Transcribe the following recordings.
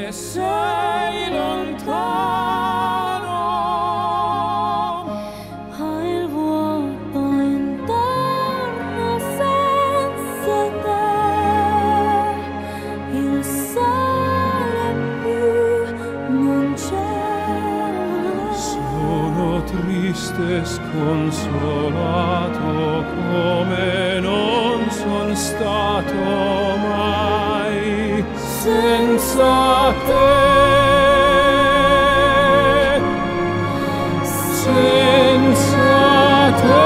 sei lontano, hai il vuoto intorno senza te, il sole più non c'è. sono triste e sconsolato come non son stato mai senza te, senza te.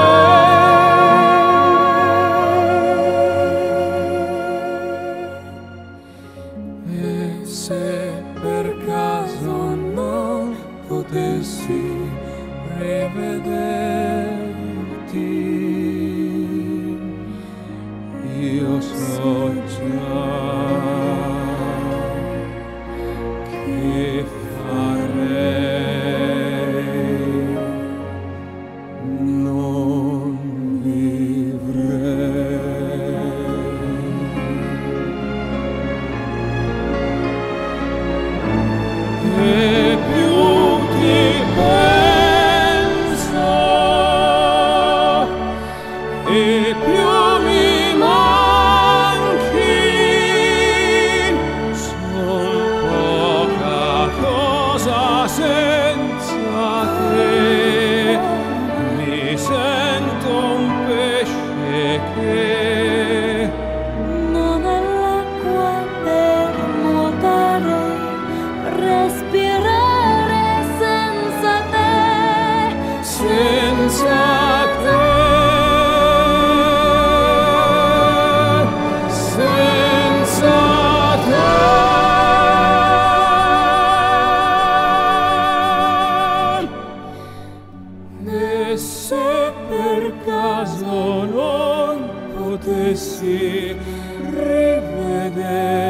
E se per caso non potessi rivederti, io so già che farei, non vivrei. E più ti penso, e più mi manchi, son poca cosa senza te, mi sento un pesce che Non ha l'acqua per nuotare, respirare senza te, senza te, senza te. E se per caso non potessi rivedere